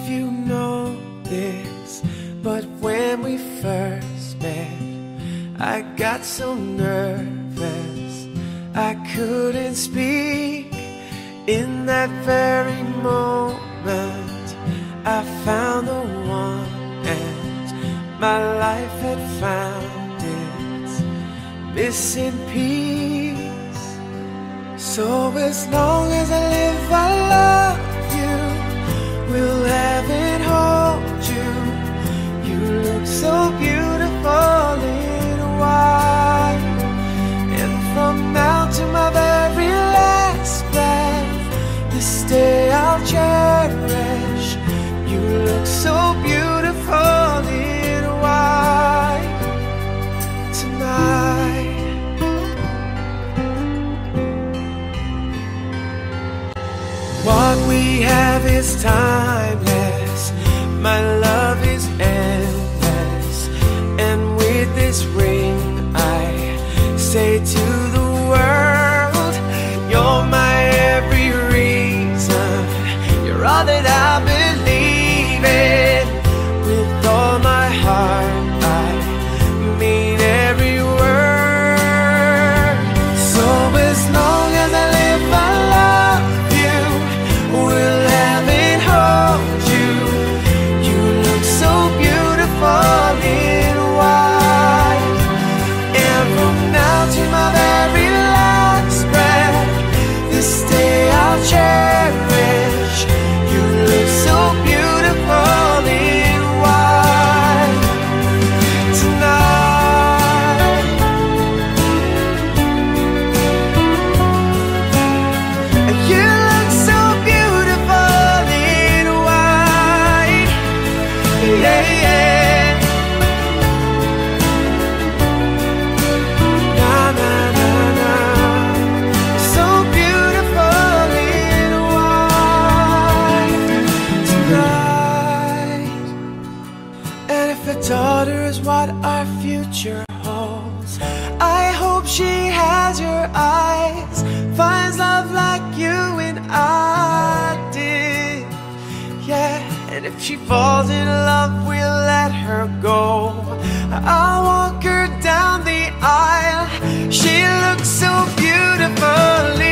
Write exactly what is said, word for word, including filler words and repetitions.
you know this, but when we first met, I got so nervous I couldn't speak. In that very moment I found the one, and my life had found its missing piece. So as long as I live, I love you, will have and hold you. You look so beautiful in white, and from now to my very last breath, this day I'll cherish. You look so beautiful in white tonight. What we have is timeless, my love is endless, and with this ring I say to the world, you're my every reason, you're all that I believe in. With all my heart I mean every word. So as long as I live, I love you, will have and hold you. You look so beautiful in white, and from now to my very last breath, this day I'll cherish. You look so beautiful in white tonight. And you look so beautiful in white, yeah, yeah. Na na na na, so beautiful in white tonight. And if a daughter is what our future holds, I hope she has your eyes, finds love like you and I did, yeah. And if she falls in love, we'll let her go. I'll walk her down the aisle. She looks so beautiful